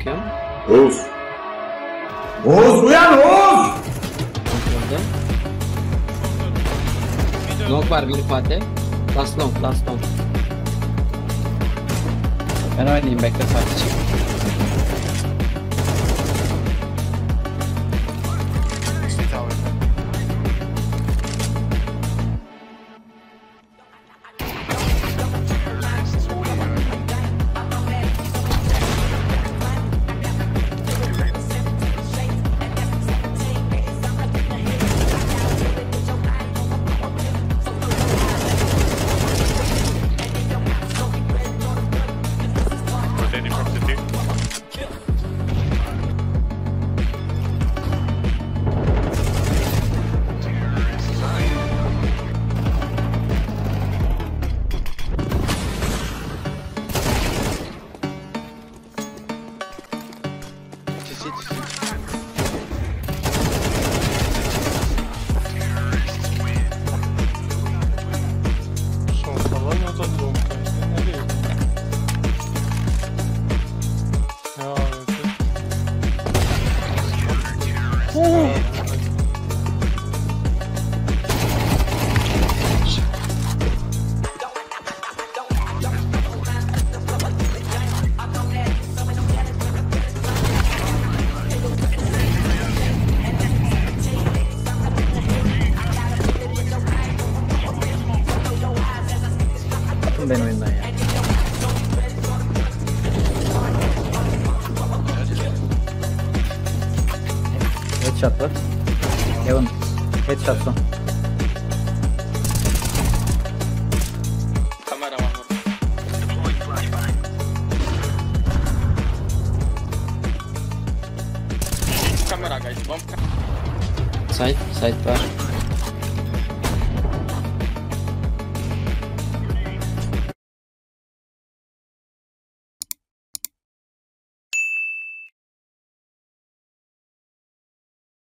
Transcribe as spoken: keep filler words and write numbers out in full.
bakıyorum. Oğuz. Oğuz uyan Oğuz! Kontrolde. Nok var bir Fatih. Last long, last long. Ben oynayayım, bekle Fatih çık. Rotating from city. Son falan ya da long term'de nereye? Ya evet. Atın ben oyundan ya. Headshot var. Evan. Headshot son. Kamera var. Kamera guys, bomb. Side, side var.